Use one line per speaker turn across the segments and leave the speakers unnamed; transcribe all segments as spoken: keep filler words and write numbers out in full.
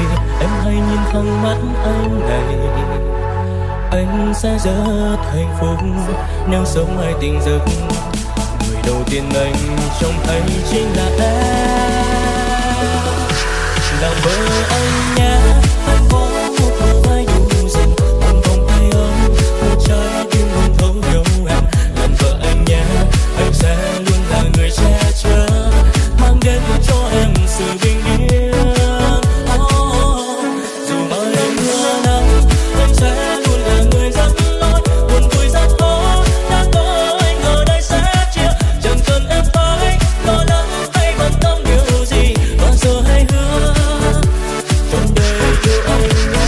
đi, em hãy nhìn thẳng mắt anh này. Anh sẽ rất hạnh phúc nếu sống hai tình giấc. Người đầu tiên anh trông thấy chính là em, làm vợ anh nhé. Anh có một bờ vai đủ rộng, một vòng tay ấm, một trái tim không thấu hiểu em. Làm vợ anh nhé, anh sẽ luôn là người che chở, mang đến cho em sự bình yên. Oh, dù bao đêm mưa nắng, anh sẽ luôn là người dẫn lối. Buồn vui rất khó, đã có anh ở đây sẽ chia. Chẳng cần em phải lo lắng hay bận tâm điều gì, bao giờ hãy hứa trong đời yêu anh nhé.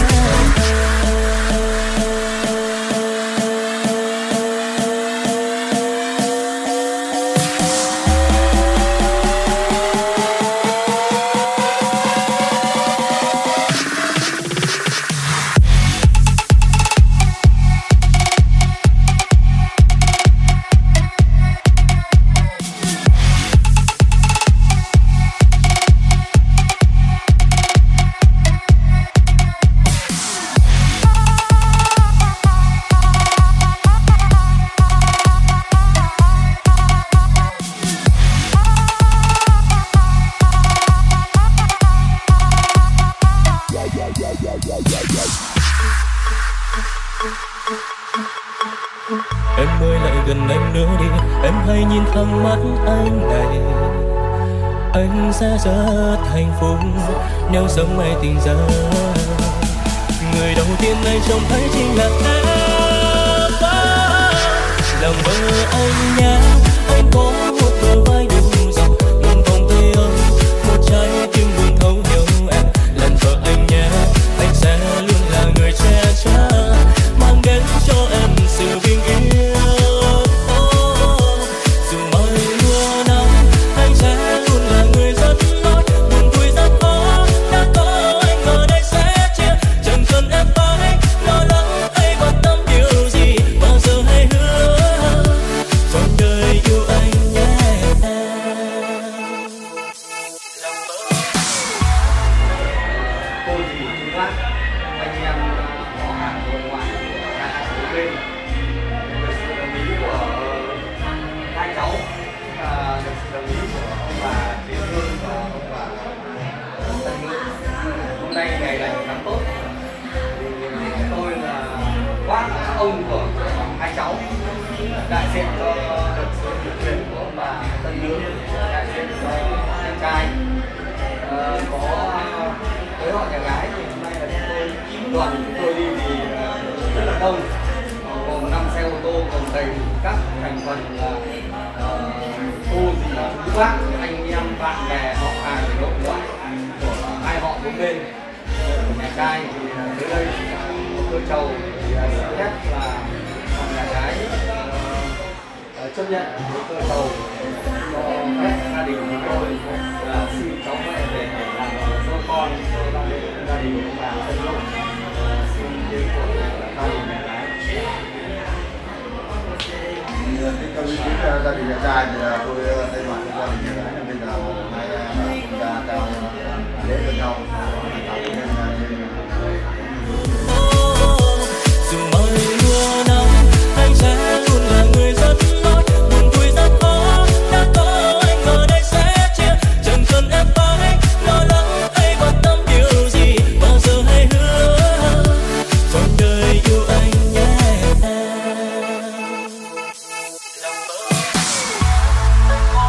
Em ơi lại gần anh nữa đi, em hãy nhìn thẳng mắt anh này. Anh sẽ rất hạnh phúc nếu sống hai tình giấc. Người đầu tiên anh trông thấy chính là em, làm vợ anh nhé. Anh có một bờ vai đủ rộng, một vòng tay ấm, một trái tim buồn thấu hiểu em. Làm vợ anh nhé, anh sẽ luôn là người che chở, mang đến cho em sự bình yên. Dù mọi mưa nắng, anh sẽ luôn là người dẫn lối. Buồn vui rất khó, đã có anh ở đây sẽ chia. Chẳng cần em phải lo lắng hay bận tâm điều gì, bao giờ hãy hứa trong đời yêu anh nhé.
Cô dì chú bác, anh em họ hàng nội ngoại cả hai bên, được sự đồng ý của hai cháu và được sự đồng ý của ông bà Tiến Hương và ông bà Tân Ngữ. Hôm nay ngày lành tháng tốt thì tôi là bác ông của hai cháu, đại diện cho được sự quyền của ông bà Tân Ngữ, đại diện cho anh trai. Ờ, có với họ nhà gái thì hôm nay là chúng tôi đoàn chúng tôi đi thì rất là đông, gồm năm xe ô tô, gồm đầy các thành phần là uh, cô dì chú bác, anh em bạn bè họ hàng nội ngoại của hai họ bốn bên. Của nhà trai thì tới đây là một cơ trầu thì thứ nhất là nhà gái uh, chấp nhận một cơ trầu cho phép gia đình của tôi là xin cháu mẹ về để làm cho con cho gia đình gia đình và thân yêu, xin đến của gia đình nhà gái.
Tiếp theo ý kiến gia đình nhà trai thì là tôi thay mặt cho gia đình nhà gái bây giờ hai chúng ta cao lễ với nhau.
Dù mọi mưa nắng, anh sẽ luôn là người dẫn lối. Buồn vui rất khó, đã có anh ở đây sẽ chia. Chẳng cần em phải lo lắng hay bận tâm điều gì, bao giờ hãy hứa trong đời yêu anh nhé. Làm vợ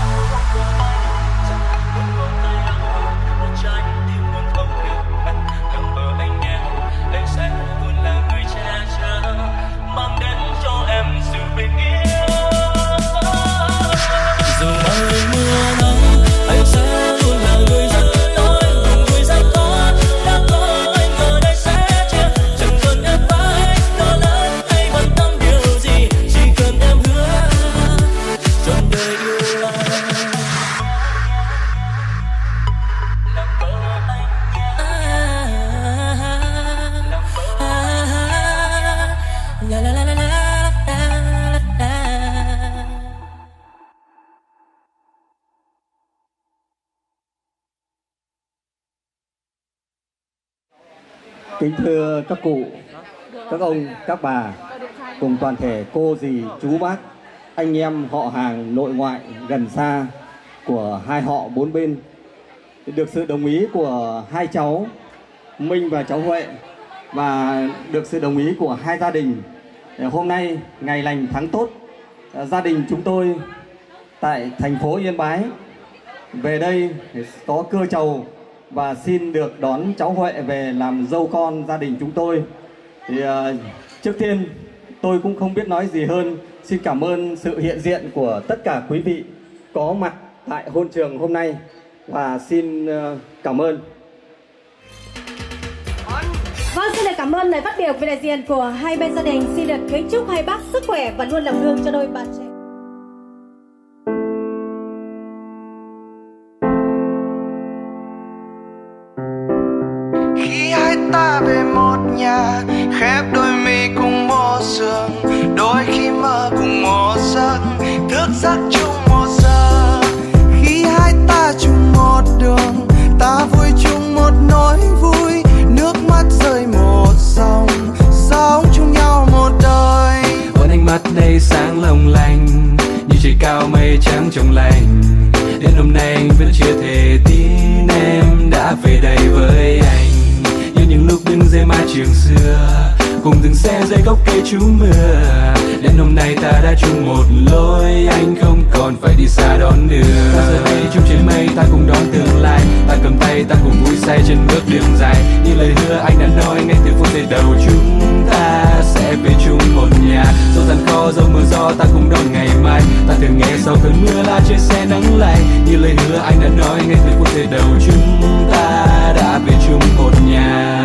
Kính thưa các cụ, các ông, các bà, cùng toàn thể cô dì, chú bác, anh em họ hàng nội ngoại gần xa của hai họ bốn bên, được sự đồng ý của hai cháu Minh và cháu Huệ và được sự đồng ý của hai gia đình, hôm nay ngày lành tháng tốt, gia đình chúng tôi tại thành phố Yên Bái về đây có cơ trầu và xin được đón cháu Huệ về làm dâu con gia đình chúng tôi. Thì uh, trước tiên tôi cũng không biết nói gì hơn, xin cảm ơn sự hiện diện của tất cả quý vị có mặt tại hôn trường hôm nay và xin uh, cảm ơn.
Vâng, xin được cảm ơn lời phát biểu về đại diện của hai bên gia đình. Xin được kính chúc hai bác sức khỏe và luôn làm gương cho đôi bạn trẻ.
Khi hai ta về một nhà, khép đôi mi cùng một giường, đôi khi mơ cùng một giấc, thức giấc chung một giờ. Khi hai ta chung một đường, ta vui chung một nỗi vui, nước mắt rơi một dòng, sống chung nhau một đời.
Ôn ánh mắt đây sáng long lanh, như trời cao mây trắng trong lành. Đến hôm nay anh vẫn chưa thể tin em đã về đây với anh, như những lúc đứng dưới mái trường xưa, cùng từng xe dưới gốc cây trú mưa. Đến hôm nay ta đã chung một lối, anh không còn phải đi xa đón đường. Ta giờ đây chung trên mây, ta cùng đón tương lai, ta cầm tay, ta cùng vui say trên bước đường dài. Như lời hứa anh đã nói ngay từ phút giây đầu, chúng ta sẽ về chung một nhà. Dẫu gian khó, dẫu mưa gió, ta cùng đón ngày mai. Ta thường nghe sau cơn mưa là trên xe nắng lạnh. Như lời hứa anh đã nói ngay từ phút giây đầu, chúng ta đã về chung một nhà.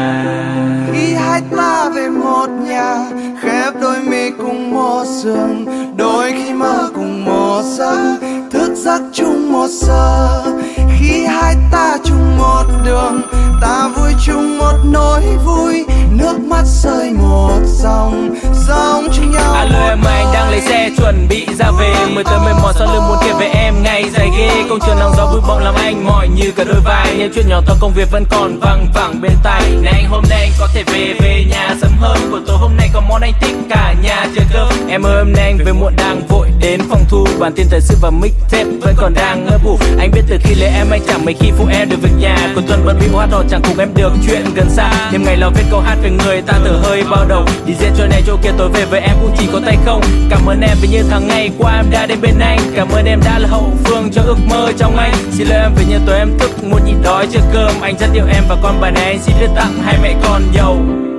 Khi hai ta về một nhà, khép đôi mi cùng một giường, đôi khi mơ cùng một giấc, thức giấc chung một giờ. Khi hai ta chung một đường, ta vui chung một nỗi vui, nước mắt rơi một dòng, sống chung nhau.
Alo em, anh đang lấy xe chuẩn bị ra về, mười tới mười mỏi sau lưng muốn kể về em ngày dài ghê. Công trường nắng gió bụi bặm làm anh mỏi như cả đôi vai, những chuyện nhỏ to công việc vẫn còn văng vẳng bên tai. Này anh, hôm nay anh có thể về về nhà sớm hơn, buổi tối hôm nay có món anh thích cả nhà chờ cơm. Em ơi, hôm nay anh về muộn đang vội đến phòng thu, bản tin thời sự và mixtape vẫn còn đang ngỡ vụ. Anh biết từ khi lấy em anh chẳng mấy khi phụ em được việc nhà, cuối tuần vẫn bị hát đỏ chẳng cùng em được chuyện gần xa. Đêm ngày lo viết câu hát về người ta thở hơi bao đầu, đi diễn chỗ này chỗ kia tối về với em cũng chỉ có tay không. Cảm ơn em vì như tháng ngày qua em đã đến bên anh, cảm ơn em đã là hậu phương cho ước mơ trong anh. Xin lỗi em vì như tối em thức muốn nhịn đói chưa cơm, anh rất yêu em và con bài này anh xin đưa tặng hai mẹ con giàu.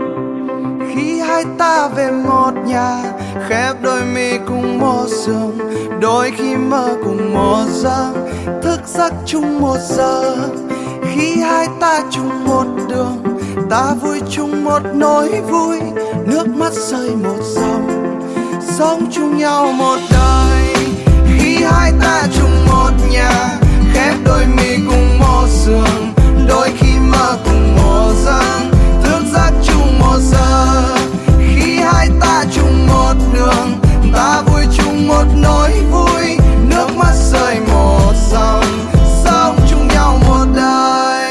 Khi hai ta về một nhà, khép đôi mi cùng một giường, đôi khi mơ cùng một giấc, thức giấc chung một giờ. Khi hai ta chung một đường, ta vui chung một nỗi vui, nước mắt rơi một dòng, sống chung nhau một đời. Khi hai ta chung một nhà, khép đôi mi cùng một giường, đôi khi mơ cùng một giấc, thức giấc chung một giờ. Khi hai ta chung một đường, ta vui chung một nỗi vui, nước mắt rơi một dòng, sống chung nhau một đời.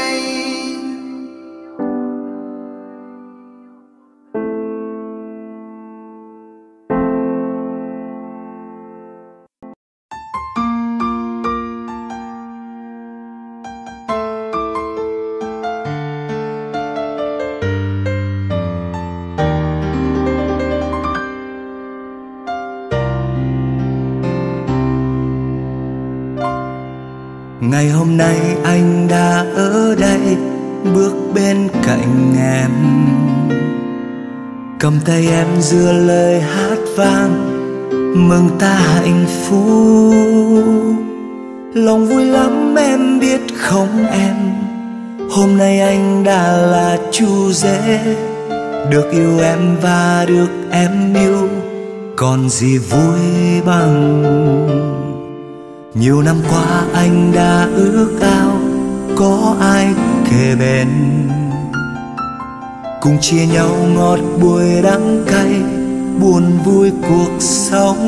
Ngày hôm nay anh đã ở đây, bước bên cạnh em, cầm tay em giữa lời hát vang, mừng ta hạnh phúc. Lòng vui lắm em biết không em, hôm nay anh đã là chú rể, được yêu em và được em yêu, còn gì vui bằng. Nhiều năm qua anh đã ước ao có ai kề bên, cùng chia nhau ngọt bùi đắng cay, buồn vui cuộc sống.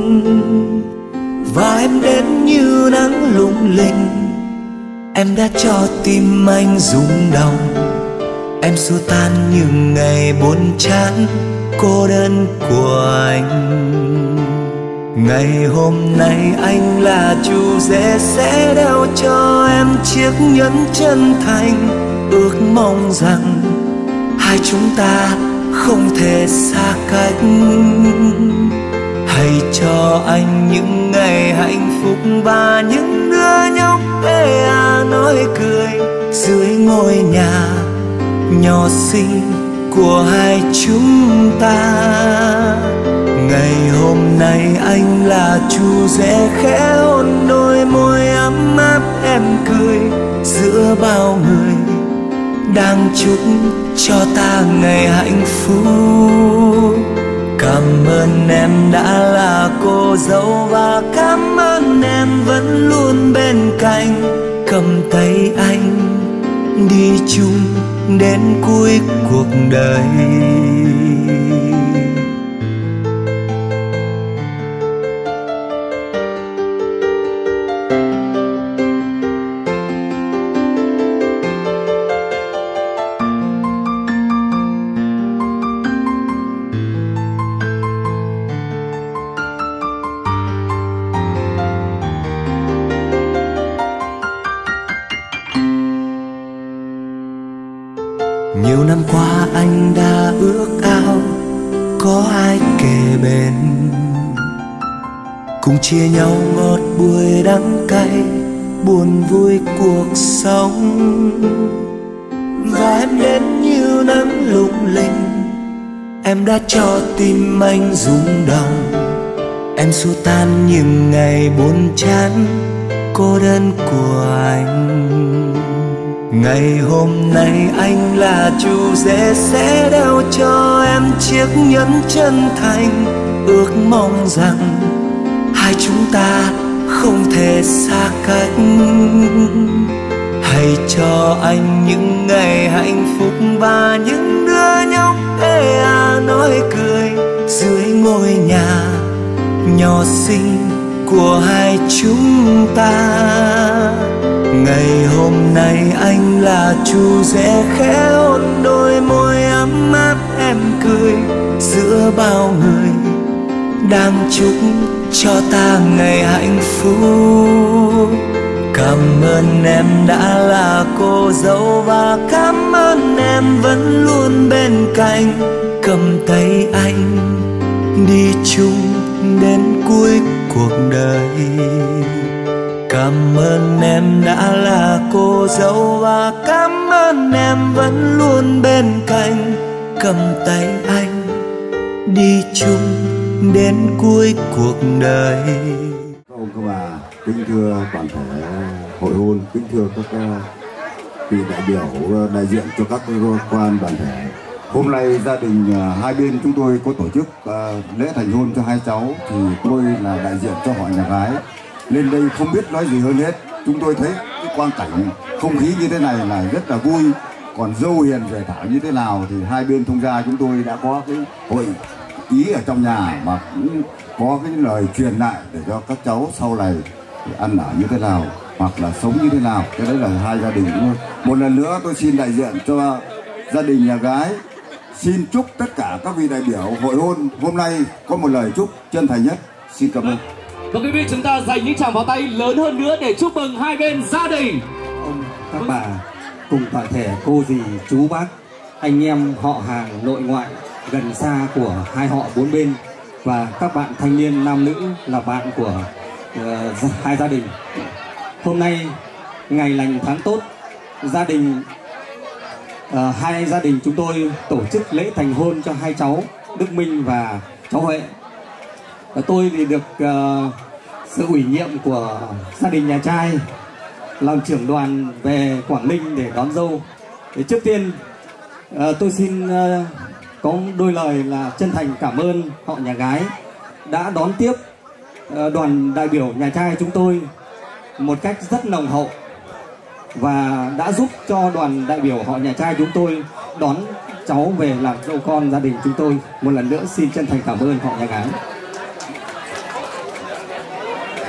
Và em đến như nắng lung linh, em đã cho tim anh rung động. em xua tan những ngày buồn chán cô đơn của anh. Ngày hôm nay anh là chủ rể sẽ đeo cho em chiếc nhẫn chân thành, ước mong rằng hai chúng ta không thể xa cách. Hãy cho anh những ngày hạnh phúc và những đứa nhóc ê à nói cười dưới ngôi nhà nhỏ xinh của hai chúng ta. Ngày hôm nay anh là chủ rể khẽ hôn đôi môi ấm áp em cười giữa bao người đang chúc cho ta ngày hạnh phúc. Cảm ơn em đã là cô dâu và cảm ơn em vẫn luôn bên cạnh, cầm tay anh đi chung đến cuối cuộc đời. Nhiều năm qua anh đã ước ao có ai kề bên, cùng chia nhau ngọt bùi đắng cay, buồn vui cuộc sống. Và em đến như nắng lung linh, em đã cho tim anh rung động. Em xua tan những ngày buồn chán cô đơn của anh. Ngày hôm nay anh là chủ rể sẽ đeo cho em chiếc nhẫn chân thành, ước mong rằng hai chúng ta không thể xa cách. Hãy cho anh những ngày hạnh phúc và những đứa nhóc ê à nói cười dưới ngôi nhà nhỏ xinh của hai chúng ta. Ngày hôm nay anh là chủ rể khẽ hôn đôi môi ấm áp em cười giữa bao người đang chúc cho ta ngày hạnh phúc. Cảm ơn em đã là cô dâu và cảm ơn em vẫn luôn bên cạnh, cầm tay anh đi chung đến cuối cuộc đời. Cảm ơn em đã là cô dâu và cảm ơn em vẫn luôn bên cạnh, cầm tay anh đi chung đến cuối cuộc đời.
Các ông các bà, kính thưa toàn thể hội hôn, kính thưa các vị đại biểu đại diện cho các cơ quan đoàn thể. Hôm nay gia đình hai bên chúng tôi có tổ chức lễ thành hôn cho hai cháu, thì tôi là đại diện cho họ nhà gái lên đây không biết nói gì hơn hết. Chúng tôi thấy cái quang cảnh không khí như thế này là rất là vui. Còn dâu hiền rể thảo như thế nào thì hai bên thông gia chúng tôi đã có cái hội ý ở trong nhà, mà cũng có cái lời truyền lại để cho các cháu sau này ăn ở như thế nào hoặc là sống như thế nào. Cái đấy là hai gia đình thôi. Một lần nữa tôi xin đại diện cho gia đình nhà gái xin chúc tất cả các vị đại biểu hội hôn hôm nay có một lời chúc chân thành nhất. Xin cảm ơn.
Và quý vị, chúng ta dành những tràng pháo tay lớn hơn nữa để chúc mừng hai bên gia đình.
Ông, các bà, cùng toàn thể cô dì, chú bác, anh em họ hàng nội ngoại gần xa của hai họ bốn bên và các bạn thanh niên nam nữ là bạn của uh, hai gia đình. Hôm nay ngày lành tháng tốt, gia đình uh, hai gia đình chúng tôi tổ chức lễ thành hôn cho hai cháu Đức Minh và cháu Huệ. Và tôi thì được uh, sự ủy nhiệm của gia đình nhà trai làm trưởng đoàn về Quảng Ninh để đón dâu. Thì trước tiên uh, tôi xin uh, có đôi lời là chân thành cảm ơn họ nhà gái đã đón tiếp uh, đoàn đại biểu nhà trai chúng tôi một cách rất nồng hậu và đã giúp cho đoàn đại biểu họ nhà trai chúng tôi đón cháu về làm dâu con gia đình chúng tôi. Một lần nữa xin chân thành cảm ơn họ nhà gái.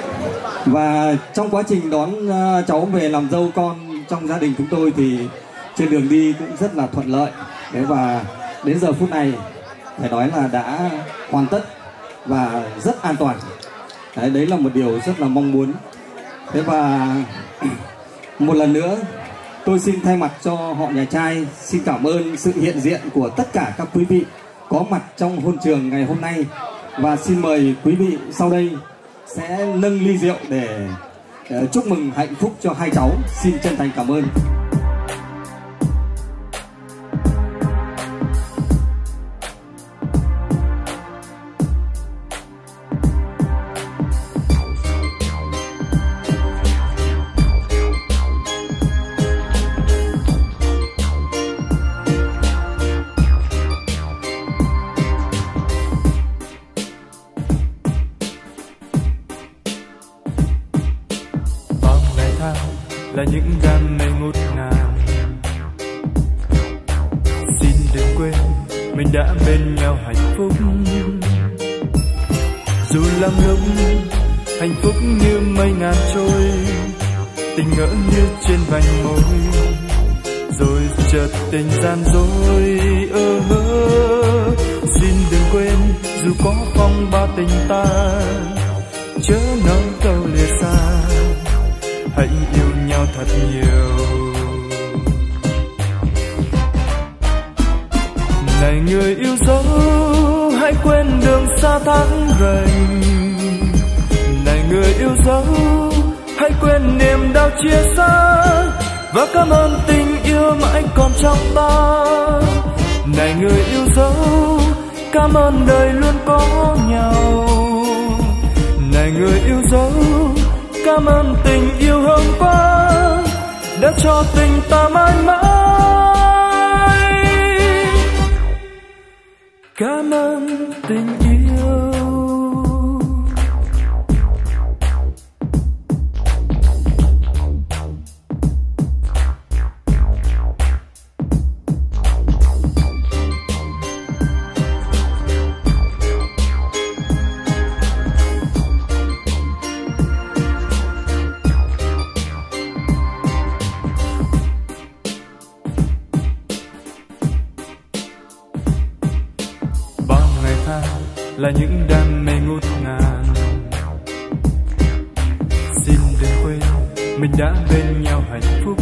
Và trong quá trình đón uh, cháu về làm dâu con trong gia đình chúng tôi thì trên đường đi cũng rất là thuận lợi. Đấy, và đến giờ phút này phải nói là đã hoàn tất và rất an toàn. Đấy, đấy là một điều rất là mong muốn. Thế và một lần nữa tôi xin thay mặt cho họ nhà trai xin cảm ơn sự hiện diện của tất cả các quý vị có mặt trong hôn trường ngày hôm nay, và xin mời quý vị sau đây sẽ nâng ly rượu để, để chúc mừng hạnh phúc cho hai cháu. Xin chân thành cảm ơn.
Là những đam mê ngút ngàn, xin đừng quên mình đã bên nhau hạnh phúc. Dù lắm lúc hạnh phúc như mây ngàn trôi, tình ngỡ như trên vành môi, rồi chợt tình gian dối. Ơ hơ, xin đừng quên dù có phong ba tình ta, chớ nói câu lìa xa, hãy yêu nhau thật nhiều. Này người yêu dấu, hãy quên đường xa tháng rành. Này người yêu dấu, hãy quên niềm đau chia xa, và cảm ơn tình yêu mãi còn trong ta. Này người yêu dấu, cảm ơn đời luôn có nhau. Này người yêu dấu, cảm ơn tình yêu hôm qua đã cho tình ta mãi mãi. Cảm ơn tình yêu. Là những đam mê ngút ngàn, xin đừng quên mình đã bên nhau hạnh phúc.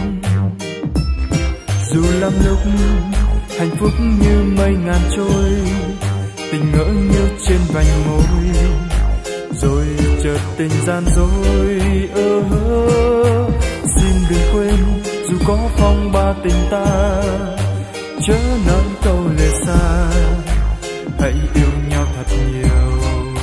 Dù lắm lúc hạnh phúc như mây ngàn trôi, tình ngỡ như trên vành môi, rồi chợt tình gian dối. Ơ hơ, xin đừng quên dù có phong ba tình ta, chớ nói câu lìa xa, hãy yêu nhau thật nhiều.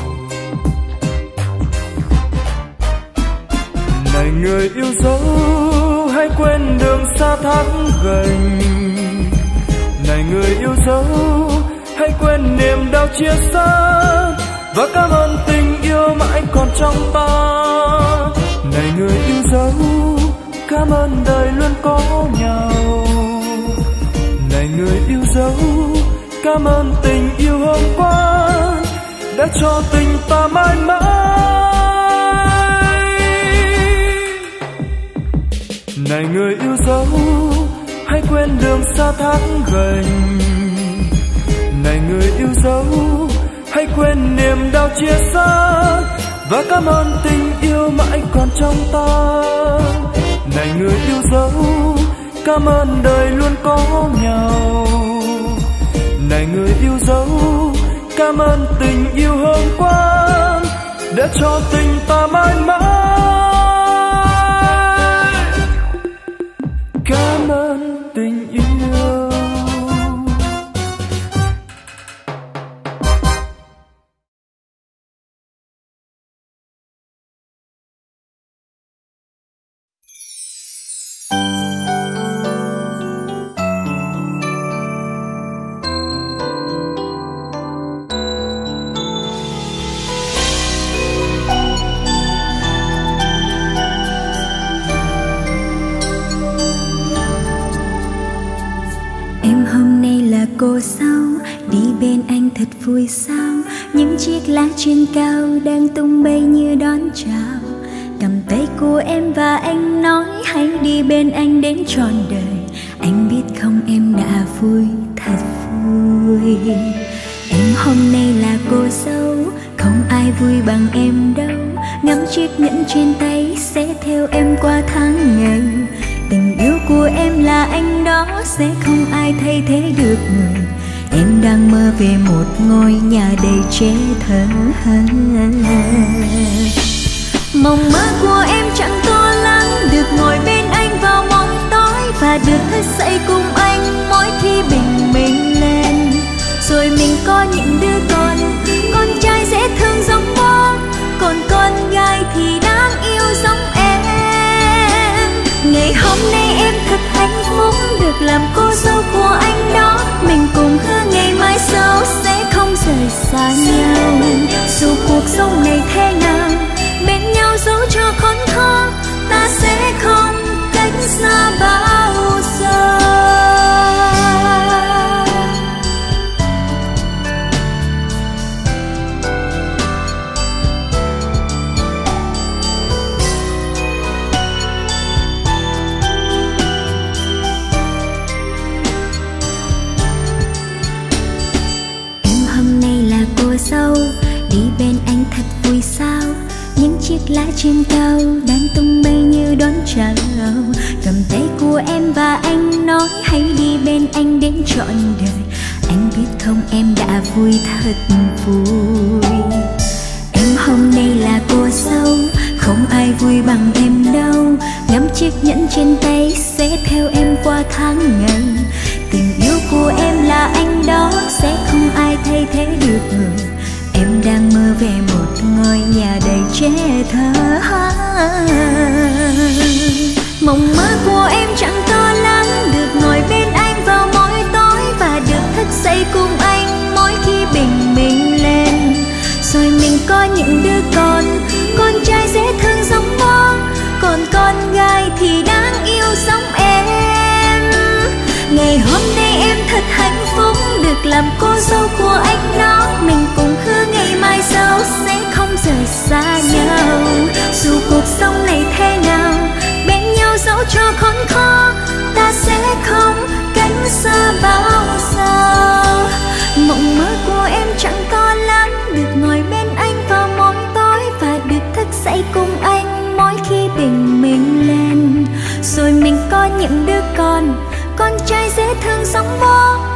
Này người yêu dấu, hãy quên đường xa tháng gành. Này người yêu dấu, hãy quên niềm đau chia xa, và cảm ơn tình yêu mãi còn trong ta. Này người yêu dấu, cảm ơn đời luôn có nhau. Này người yêu dấu, cảm ơn tình yêu hôm qua đã cho tình ta mãi mãi. Này người yêu dấu, hãy quên đường xa tháng gành. Này người yêu dấu, hãy quên niềm đau chia xa, và cảm ơn tình yêu mãi còn trong ta. Này người yêu dấu, cảm ơn đời luôn có nhau. Này người yêu dấu, cảm ơn tình yêu hôm qua đã cho tình ta mãi mãi. Cảm ơn tình yêu.
Cô sao đi bên anh thật vui sao, những chiếc lá trên cao đang tung bay như đón chào. Cầm tay của em và anh nói hãy đi bên anh đến trọn đời. Anh biết không em đã vui, thật vui. Em hôm nay là cô dâu, không ai vui bằng em đâu. Ngắm chiếc nhẫn trên tay sẽ theo em qua tháng ngày. Tình yêu của em là anh đó, sẽ không ai thay thế được người. Em đang mơ về một ngôi nhà đầy trẻ thơ. Mộng mơ của em chẳng to lắm, được ngồi bên anh vào mỗi tối và được thức dậy cùng anh mỗi khi bình minh lên. Rồi mình có những đứa con, con trai dễ thương giống bố, còn con gái thì đáng yêu giống em. Ngày hôm nay em thật hạnh phúc được làm cô dâu của anh đó. Mình cùng hứa ngày mai sau sẽ không rời xa nhau. Dù cuộc sống này thế nào, bên nhau dẫu cho khốn khó, ta sẽ không cách xa bao giờ. Dâu đi bên anh thật vui sao. Những chiếc lá trên cao đang tung bay như đón chào. Cầm tay của em và anh nói hãy đi bên anh đến trọn đời. Anh biết không em đã vui thật vui. Em hôm nay là cô dâu, không ai vui bằng em đâu. Ngắm chiếc nhẫn trên tay sẽ theo em qua tháng ngày. Tình yêu của em là anh đó, sẽ không ai thay thế được người. Em đang mơ về một ngôi nhà đầy trẻ thơ. Mộng mơ của em chẳng to lắm, được ngồi bên anh vào mỗi tối và được thức dậy cùng anh mỗi khi bình minh lên. Rồi mình có những đứa con, con trai dễ thương giống bố, còn con gái thì đáng yêu giống em. Ngày hôm nay em thật hạnh phúc được làm cô dâu của anh đó. Mình cùng hứa ngày mai sau sẽ không rời xa nhau. Dù cuộc sống này thế nào, bên nhau dẫu cho khốn khó, ta sẽ không cách xa bao giờ. Mộng mơ của em chẳng to lắm, được ngồi bên anh vào mỗi tối và được thức dậy cùng anh mỗi khi bình minh lên. Rồi mình có những đứa con, con trai dễ thương giống bố,